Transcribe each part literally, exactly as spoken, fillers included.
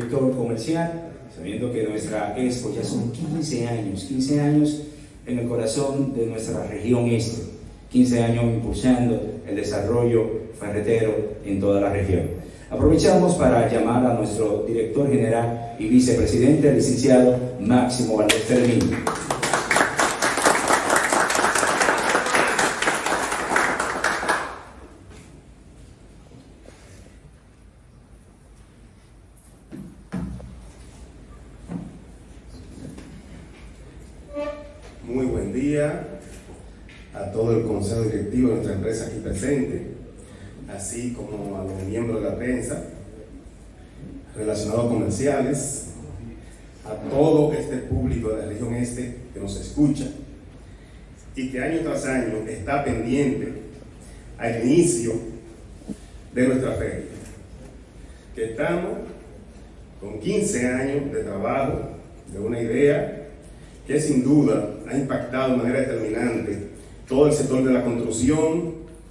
director comercial, sabiendo que nuestra Expo ya son quince años, quince años en el corazón de nuestra región este, quince años impulsando el desarrollo ferretero en toda la región. Aprovechamos para llamar a nuestro director general y vicepresidente, el licenciado Máximo Valdés Fermín. Muy buen día a todo el consejo directivo de nuestra empresa aquí presente, así como a los miembros de la prensa, relacionados comerciales, a todo este público de la región este que nos escucha y que año tras año está pendiente al inicio de nuestra feria, que estamos con quince años de trabajo, de una idea que sin duda ha impactado de manera determinante todo el sector de la construcción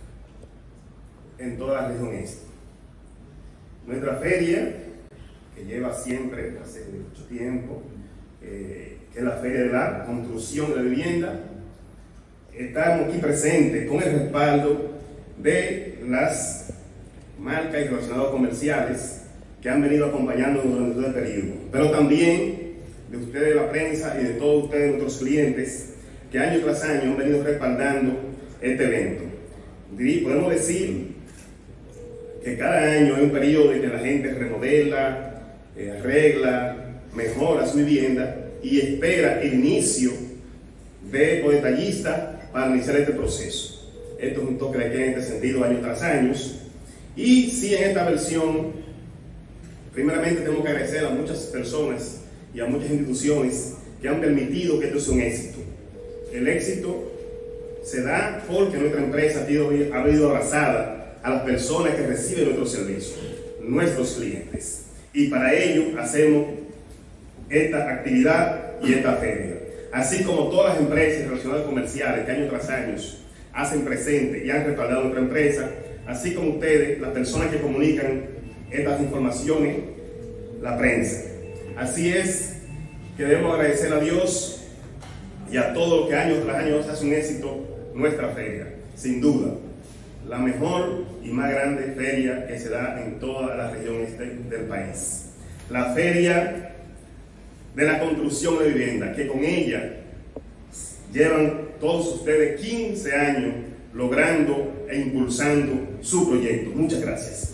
en toda la región este. Nuestra feria, que lleva siempre hace mucho tiempo, eh, que es la Feria de la Construcción de la Vivienda, estamos aquí presentes con el respaldo de las marcas y relacionados comerciales que han venido acompañándonos durante todo el periodo, pero también de ustedes, la prensa, y de todos ustedes, nuestros clientes, que año tras año han venido respaldando este evento. Podemos decir que cada año hay un periodo en que la gente remodela, eh, arregla, mejora su vivienda y espera el inicio de o detallista para iniciar este proceso. Esto es un toque de queda en este sentido año tras año. Y sí, en esta versión, primeramente tenemos que agradecer a muchas personas y a muchas instituciones que han permitido que esto sea un éxito. El éxito se da porque nuestra empresa ha sido, ha sido abrazada a las personas que reciben nuestros servicios, nuestros clientes. Y para ello hacemos esta actividad y esta feria. Así como todas las empresas relacionadas comerciales que año tras año hacen presente y han respaldado nuestra empresa, así como ustedes, las personas que comunican estas informaciones, la prensa. Así es que debemos agradecer a Dios y a todo lo que año tras año hace un éxito nuestra feria. Sin duda, la mejor y más grande feria que se da en toda la región este del país. La Feria de la Construcción de Vivienda, que con ella llevan todos ustedes quince años logrando e impulsando su proyecto. Muchas gracias.